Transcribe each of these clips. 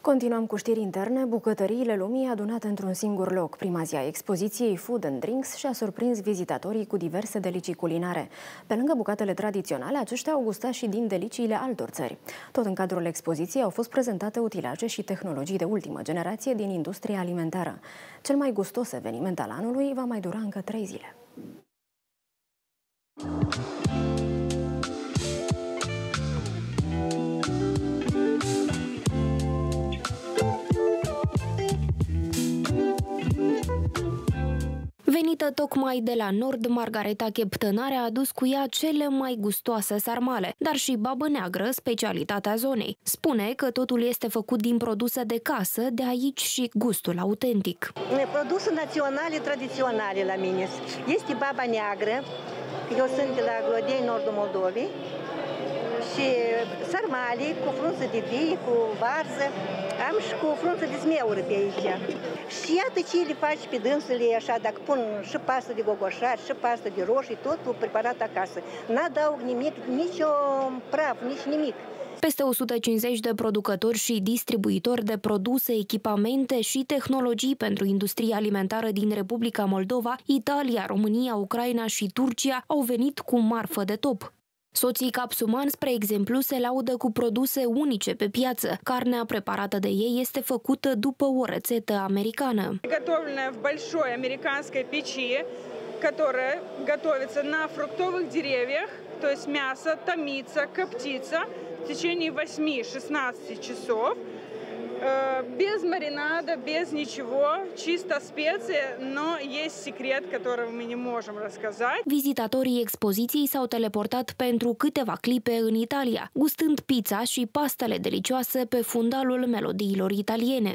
Continuăm cu știri interne. Bucătăriile lumii adunate într-un singur loc. Prima zi a expoziției Food and Drinks și-a surprins vizitatorii cu diverse delicii culinare. Pe lângă bucatele tradiționale, aceștia au gustat și din deliciile altor țări. Tot în cadrul expoziției au fost prezentate utilaje și tehnologii de ultimă generație din industria alimentară. Cel mai gustos eveniment al anului va mai dura încă 3 zile. Venită tocmai de la nord, Margareta Cheptănare a adus cu ea cele mai gustoase sarmale, dar și babă neagră, specialitatea zonei. Spune că totul este făcut din produse de casă, de aici și gustul autentic. Produse naționale, tradiționale la mine. Este baba neagră, eu sunt de la Glodei, nordul Moldovei, și sarmale cu frunză de vie, cu varză, am și cu frunză de smeură pe aici. Și iată ce le faci pe dânsele așa, dacă pun și pastă de gogoșar, și pastă de roșii, totul preparat acasă. N-adaug nimic, nici o praf, nici nimic. Peste 150 de producători și distribuitori de produse, echipamente și tehnologii pentru industria alimentară din Republica Moldova, Italia, România, Ucraina și Turcia au venit cu marfă de top. Soții Capsuman, spre exemplu, se laudă cu produse unice pe piață. Carnea preparată de ei este făcută după o rețetă americană. Готовленная в большой американской печи, которая готовится на фруктовых деревьях, то есть мясо томится, коптится в течение 8-16 часов. Без маринада, без ничего, чисто специи, но есть секрет, который мы не можем рассказать. Vizitatorii expoziției s-au teleportat pentru câteva clipe în Italia, gustând pizza și pastele delicioase pe fundalul melodiilor italiene.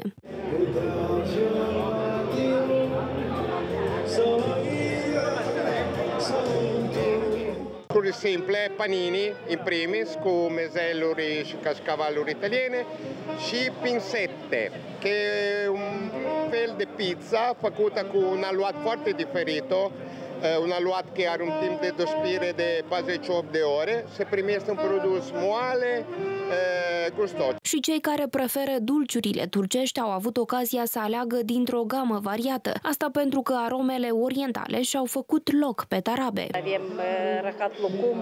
Lucruri simple, panini in primis, cu mezeluri și cascavaluri italiene și pinsette, che è un fel de pizza făcută cu un aluat foarte diferit, un aluat che are un timp de dospire de 48 de ore, se primește un produs moale, gustos. Și cei care preferă dulciurile turcești au avut ocazia să aleagă dintr-o gamă variată. Asta pentru că aromele orientale și-au făcut loc pe tarabe. Avem rahat lucum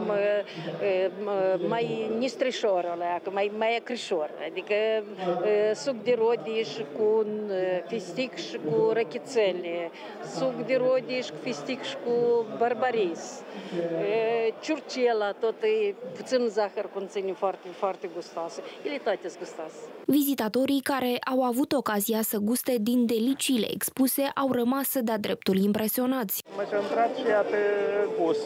mai nistrișor, mai acrișor, adică suc de rodiș cu fistic și cu răchițele, suc de rodiș cu fistic și cu barbaris, ciurcela, tot e puțin zahăr conține foarte, foarte gustoasă. Ele toate sunt gustoase. Vizitatorii care au avut ocazia să guste din deliciile expuse au rămas de-a dreptul impresionați. M-a centrat și ea pe gust.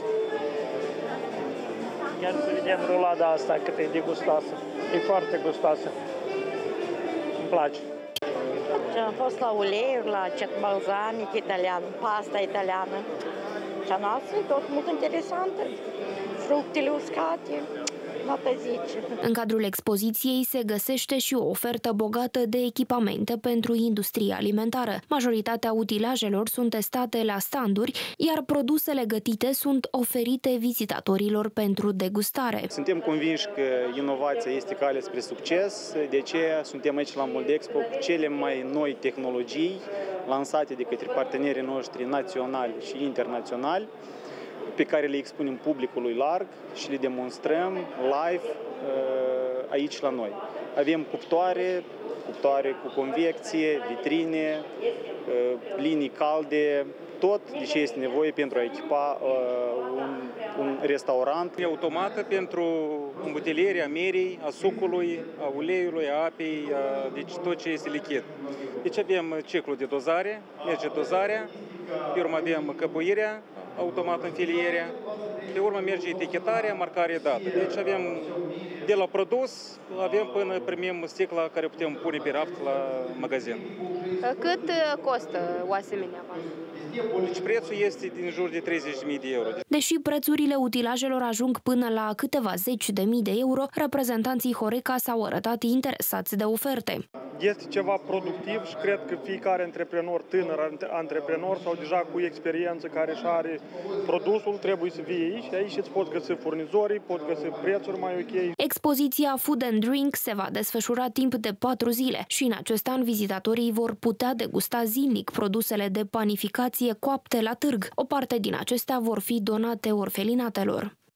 Ia să vedem rulada asta cât e de gustoasă. E foarte gustoasă. Îmi place. Am fost la uleiuri, la cet balzamic italian, pasta italiană. Și a noastră e tot mult interesantă. Fructele uscate. În cadrul expoziției se găsește și o ofertă bogată de echipamente pentru industria alimentară. Majoritatea utilajelor sunt testate la standuri, iar produsele gătite sunt oferite vizitatorilor pentru degustare. Suntem convinși că inovația este calea spre succes, de aceea suntem aici la Moldexpo cu cele mai noi tehnologii lansate de către partenerii noștri naționali și internaționali, pe care le expunem publicului larg și le demonstrăm live aici la noi. Avem cuptoare cu convecție, vitrine, linii calde, tot de ce este nevoie pentru a echipa un restaurant. E automată pentru îmbutelierea merei, a sucului, a uleiului, a apei, deci tot ce este lichid. Deci avem ciclul de dozare, merge dozarea, pe urmă avem căpuirea automat în filierea, pe urmă merge etichetarea, marcarea dată. Deci avem de la produs, avem până primim sticla care putem pune pe raft la magazin. Cât costă o asemenea vază? Deci prețul este din jur de 30.000 de euro. Deși prețurile utilajelor ajung până la câteva zeci de mii de euro, reprezentanții Horeca s-au arătat interesați de oferte. este ceva productiv și cred că fiecare antreprenor, tânăr antreprenor sau deja cu experiență care își are produsul, trebuie să vie aici și aici îți pot găsi furnizorii, pot găsi prețuri mai ok. Expoziția Food and Drink se va desfășura timp de 4 zile și în acest an vizitatorii vor putea degusta zilnic produsele de panificație coapte la târg. O parte din acestea vor fi donate orfelinatelor.